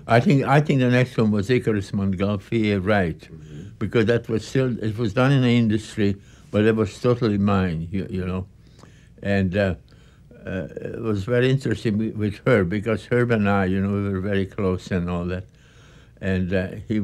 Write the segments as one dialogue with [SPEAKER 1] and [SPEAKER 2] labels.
[SPEAKER 1] I think the next one was Icarus Montgolfier Wright, because that was still, it was done in the industry, but it was totally mine, you know. And it was very interesting with Herb, because Herb and I, you know, we were very close and all that. And he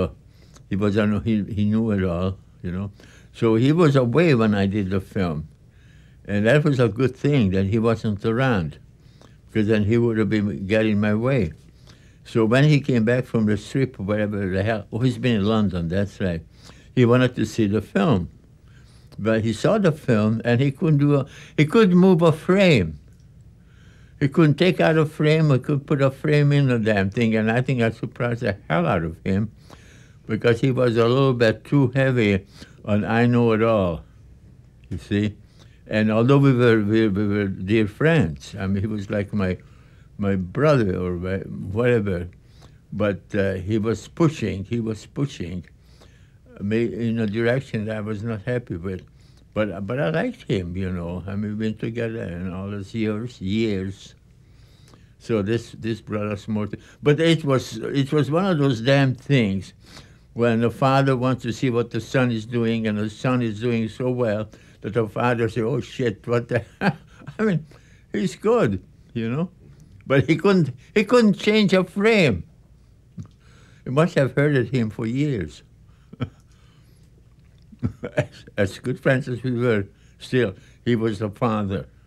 [SPEAKER 1] knew it all, you know. So he was away when I did the film. And that was a good thing that he wasn't around, because then he would have been getting my way. So when he came back from the strip, or whatever the hell, he's been in London, that's right. He wanted to see the film. But he saw the film, and he couldn't move a frame. He couldn't take out a frame, or could put a frame in the damn thing, and I think I surprised the hell out of him, because he was a little bit too heavy on I Know It All, you see. And although we were dear friends, I mean, he was like my brother or whatever, but he was pushing me in a direction that I was not happy with. But I liked him, you know. I mean, we've been together in all those years. So this brought us more. But it was one of those damn things when the father wants to see what the son is doing, and the son is doing so well that the father says, "Oh shit, what the?" I mean, he's good, you know. But he couldn't change a frame. You must have heard of him for years. As good friends as we were, still, he was the father.